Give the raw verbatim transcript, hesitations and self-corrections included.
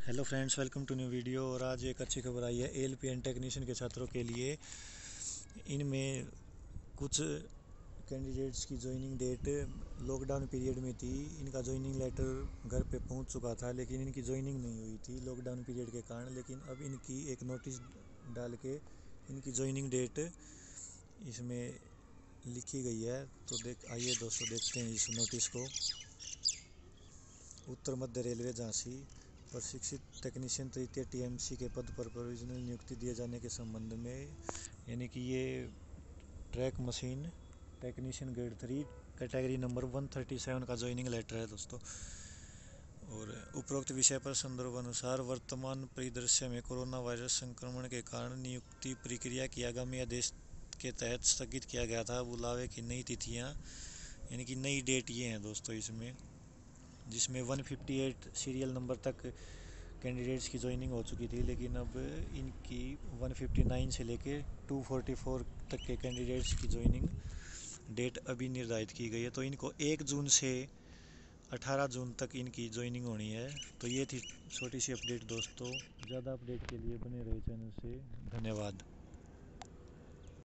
Hello friends, welcome to new video. और आज एक अच्छी खबर आई है एएलपीएन टेक्नीशियन के छात्रों के लिए। इनमें कुछ कैंडिडेट्स की ज्वाइनिंग डेट लॉकडाउन पीरियड में थी। इनका ज्वाइनिंग लेटर घर पे पहुंच चुका था, लेकिन इनकी ज्वाइनिंग नहीं हुई थी लॉकडाउन पीरियड के कारण। लेकिन अब इनकी एक नोटिस डाल के इनकी ज्वाइनिंग डेट इसमें लिखी गई है। तो देख आइए दोस्तों, देखते हैं इस नोटिस को। उत्तर मध्य रेलवे झांसी प्रशिक्षित टेक्नीशियन तृतीय टीएमसी के पद पर प्रोविजनल नियुक्ति दिए जाने के संबंध में, यानी कि ये track machine technician grade three category number एक सौ सैंतीस का ज्वाइनिंग लेटर है दोस्तों। और उपरोक्त विषय पर संदर्भ अनुसार वर्तमान परिदृश्य में कोरोना वायरस संक्रमण के कारण नियुक्ति प्रक्रिया की आगामी आदेश के तहत स्थगित किया गया था। बुलावे की नई तिथियां, यानी कि नई डेट ये हैं दोस्तों इसमें, जिसमें एक सौ अट्ठावन सीरियल नंबर तक कैंडिडेट्स की ज्वाइनिंग हो चुकी थी। लेकिन अब इनकी एक सौ उनसठ से लेके दो सौ चौवालीस तक के कैंडिडेट्स की ज्वाइनिंग डेट अभी निर्धारित की गई है। तो इनको एक जून से अठारह जून तक इनकी ज्वाइनिंग होनी है। तो ये थी छोटी सी अपडेट दोस्तों। ज़्यादा अपडेट के लिए बने रहे चैनल से। धन्यवाद।